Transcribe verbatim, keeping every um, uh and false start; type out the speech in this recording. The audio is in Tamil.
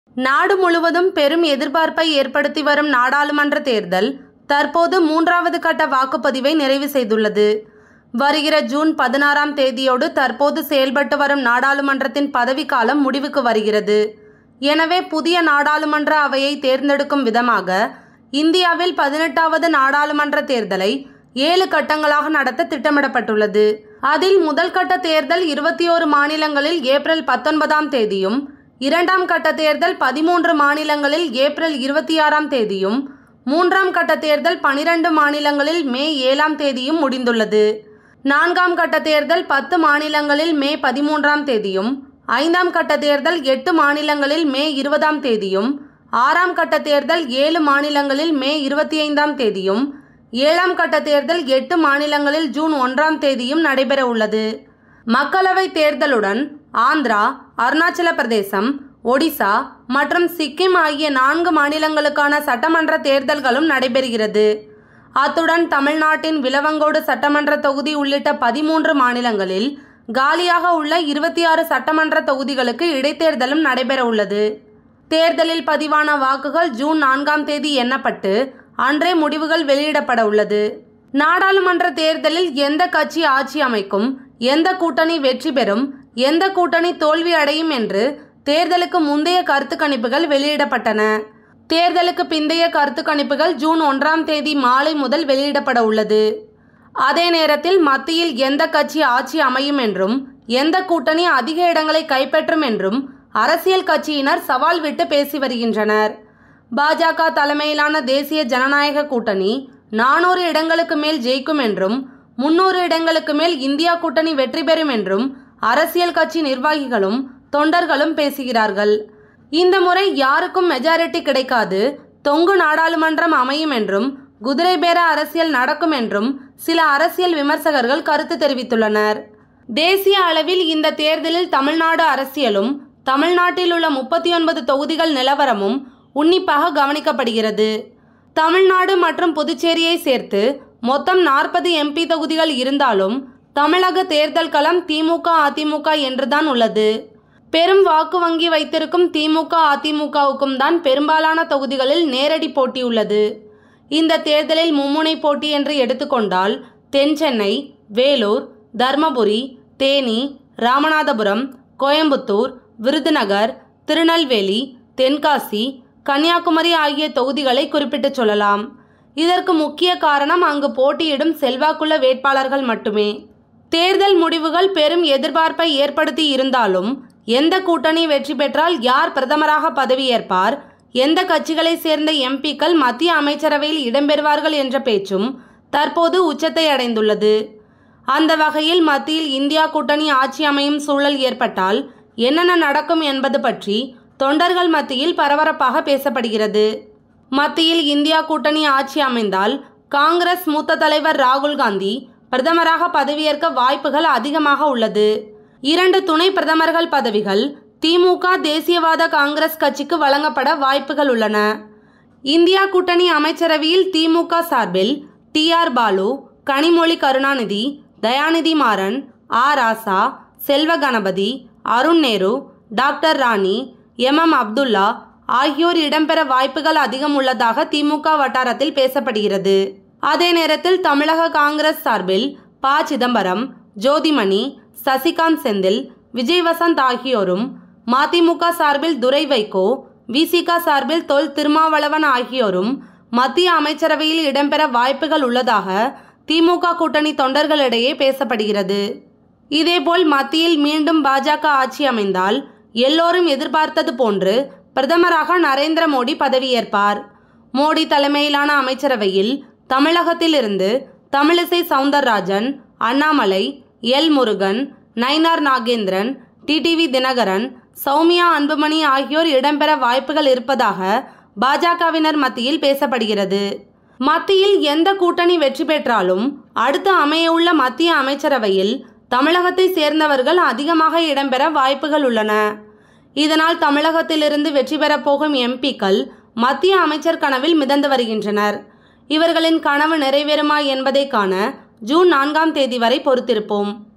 நாடு முழுவதும் பெரும் எதிர்பார்ப்பை ஏற்படுத்தி வரும் நாடாளுமன்ற தேர்தல் தற்போது மூன்றாவது கட்ட வாக்குப்பதிவை நிறைவு செய்துள்ளது. வருகிற ஜூன் பதினாறாம் தேதியோடு தற்போது செயல்பட்டு வரும் நாடாளுமன்றத்தின் பதவிக்காலம் முடிவுக்கு வருகிறது. எனவே புதிய நாடாளுமன்ற அவையை தேர்ந்தெடுக்கும் விதமாக இந்தியாவில் பதினெட்டாவது நாடாளுமன்ற தேர்தலை ஏழு கட்டங்களாக நடத்த திட்டமிடப்பட்டுள்ளது. அதில் முதல் கட்ட தேர்தல் இருபத்தி ஓரு மாநிலங்களில் ஏப்ரல் பத்தொன்பதாம் தேதியும், இரண்டாம் கட்ட தேர்தல் பதிமூன்று மாநிலங்களில் ஏப்ரல் இருபத்தி ஆறாம் தேதியும், மூன்றாம் கட்ட தேர்தல் பனிரெண்டு மாநிலங்களில் மே ஏழாம் தேதியும் முடிந்துள்ளது. நான்காம் கட்ட தேர்தல் பத்து மாநிலங்களில் மே பதிமூன்றாம் தேதியும், ஐந்தாம் கட்ட தேர்தல் எட்டு மாநிலங்களில் மே இருபதாம் தேதியும், ஆறாம் கட்ட தேர்தல் ஏழு மாநிலங்களில் மே இருபத்தி ஐந்தாம் தேதியும், ஏழாம் கட்ட தேர்தல் எட்டு மாநிலங்களில் ஜூன் ஒன்றாம் தேதியும் நடைபெற உள்ளது. மக்களவை தேர்தலுடன் ஆந்திரா, அருணாச்சல பிரதேசம், ஒடிசா மற்றும் சிக்கிம் ஆகிய நான்கு மாநிலங்களுக்கான சட்டமன்ற தேர்தல்களும் நடைபெறுகிறது. அத்துடன் தமிழ்நாட்டின் விளவங்கோடு சட்டமன்ற தொகுதி உள்ளிட்ட பதிமூன்று மாநிலங்களில் காலியாக உள்ள இருபத்தி ஆறு சட்டமன்ற தொகுதிகளுக்கு இடைத்தேர்தலும் நடைபெற உள்ளது. தேர்தலில் பதிவான வாக்குகள் ஜூன் நான்காம் தேதி எண்ணப்பட்டு அன்றே முடிவுகள் வெளியிடப்பட உள்ளது. நாடாளுமன்ற தேர்தலில் எந்த கட்சி ஆட்சி அமைக்கும், எந்த கூட்டணி வெற்றி பெறும், எந்த கூட்டணி தோல்வி அடையும் என்று தேர்தலுக்கு முந்தைய கருத்து கணிப்புகள் வெளியிடப்பட்டன. தேர்தலுக்கு பிந்தைய கருத்து கணிப்புகள் ஜூன் ஒன்றாம் தேதி மாலை முதல் வெளியிடப்பட உள்ளது. அதே நேரத்தில் மத்தியில் எந்த கட்சி ஆட்சி அமையும் என்றும், எந்த கூட்டணி அதிக இடங்களை கைப்பற்றும் என்றும் அரசியல் கட்சியினர் சவால் விட்டு பேசி வருகின்றனர். பாஜக தலைமையிலான தேசிய ஜனநாயக கூட்டணி நானூறு இடங்களுக்கு மேல் ஜெயிக்கும் என்றும், முன்னூறு இடங்களுக்கு மேல் இந்தியா கூட்டணி வெற்றி பெறும் என்றும் அரசியல் கட்சி நிர்வாகிகளும் தொண்டர்களும் பேசுகிறார்கள். இந்த முறை யாருக்கும் மெஜாரிட்டி கிடைக்காது, தொங்கு நாடாளுமன்றம் அமையும் என்றும், குதிரை பேர அரசியல் நடக்கும் என்றும் சில அரசியல் விமர்சகர்கள் கருத்து தெரிவித்துள்ளனர். தேசிய அளவில் இந்த தேர்தலில் தமிழ்நாடு அரசியலும், தமிழ்நாட்டில் உள்ள முப்பத்தி ஒன்பது தொகுதிகள் நிலவரமும் உன்னிப்பாக கவனிக்கப்படுகிறது. தமிழ்நாடு மற்றும் புதுச்சேரியை சேர்த்து மொத்தம் நாற்பது எம்பி தொகுதிகள் இருந்தாலும் தமிழக தேர்தல் களம் திமுக, அதிமுக என்றுதான் உள்ளது. பெரும் வாக்கு வங்கி வைத்திருக்கும் திமுக, அதிமுகவுக்கும் தான் பெரும்பாலான தொகுதிகளில் நேரடி போட்டி உள்ளது. இந்த தேர்தலில் மும்முனை போட்டி என்று எடுத்துக்கொண்டால் தென் சென்னை, வேலூர், தர்மபுரி, தேனி, ராமநாதபுரம், கோயம்புத்தூர், விருதுநகர், திருநெல்வேலி, தென்காசி, கன்னியாகுமரி ஆகிய தொகுதிகளை குறிப்பிட்டு சொல்லலாம். இதற்கு முக்கிய காரணம் அங்கு போட்டியிடும் செல்வாக்குள்ள வேட்பாளர்கள் மட்டுமே. தேர்தல் முடிவுகள் பெரும் எதிர்பார்ப்பை ஏற்படுத்தி இருந்தாலும் எந்த கூட்டணி வெற்றி பெற்றால் யார் பிரதமராக பதவியேற்பார், எந்த கட்சிகளை சேர்ந்த எம்பிக்கள் மத்திய அமைச்சரவையில் இடம்பெறுவார்கள் என்ற பேச்சும் தற்போது உச்சத்தை அடைந்துள்ளது. அந்த வகையில் மத்தியில் இந்தியா கூட்டணி ஆட்சி அமையும் சூழல் ஏற்பட்டால் என்னென்ன நடக்கும் என்பது பற்றி தொண்டர்கள் மத்தியில் பரபரப்பாக பேசப்படுகிறது. மத்தியில் இந்தியா கூட்டணி ஆட்சி அமைந்தால் காங்கிரஸ் மூத்த தலைவர் ராகுல் காந்தி பிரதமராக பதவியேற்க வாய்ப்புகள் அதிகமாக உள்ளது. இரண்டு துணை பிரதமர்கள் பதவிகள் திமுக, தேசியவாத காங்கிரஸ் கட்சிக்கு வழங்கப்பட வாய்ப்புகள் உள்ளன. இந்தியா கூட்டணி அமைச்சரவையில் திமுக சார்பில் டி ஆர் பாலு, கனிமொழி கருணாநிதி, தயாநிதி மாறன், ஆ ராசா, செல்வ கணபதி, அருண் நேரு, டாக்டர் ராணி, எம் எம் அப்துல்லா ஆகியோர் இடம்பெற வாய்ப்புகள் அதிகம் உள்ளதாக திமுக வட்டாரத்தில் பேசப்படுகிறது. அதே நேரத்தில் தமிழக காங்கிரஸ் சார்பில் ப சிதம்பரம், ஜோதிமணி, சசிகாந்த் செந்தில், விஜய் வசந்த் ஆகியோரும், மதிமுக சார்பில் துரை வைகோ, விசிக சார்பில் தொல் திருமாவளவன் ஆகியோரும் மத்திய அமைச்சரவையில் இடம்பெற வாய்ப்புகள் உள்ளதாக திமுக கூட்டணி தொண்டர்களிடையே பேசப்படுகிறது. இதேபோல் மத்தியில் மீண்டும் பாஜக ஆட்சி அமைந்தால் எல்லோரும் எதிர்பார்த்தது போன்று பிரதமராக நரேந்திர மோடி பதவியேற்பார். மோடி தலைமையிலான அமைச்சரவையில் தமிழகத்திலிருந்து தமிழிசை சவுந்தரராஜன், அண்ணாமலை, எல் முருகன், நயினார் நாகேந்திரன், டிடிவி தினகரன், சௌமியா அன்புமணி ஆகியோர் இடம்பெற வாய்ப்புகள் இருப்பதாக பாஜகவினர் மத்தியில் பேசப்படுகிறது. மத்தியில் எந்த கூட்டணி வெற்றி பெற்றாலும் அடுத்து அமையவுள்ள மத்திய அமைச்சரவையில் தமிழகத்தை சேர்ந்தவர்கள் அதிகமாக இடம்பெற வாய்ப்புகள் உள்ளன. இதனால் தமிழகத்திலிருந்து வெற்றி பெறப் போகும் எம்பிக்கள் மத்திய அமைச்சர் கனவில் மிதந்து வருகின்றனர். இவர்களின் கனவு நிறைவேறுமா என்பதை காண ஜூன் நான்காம் தேதி வரை பொறுத்திருப்போம்.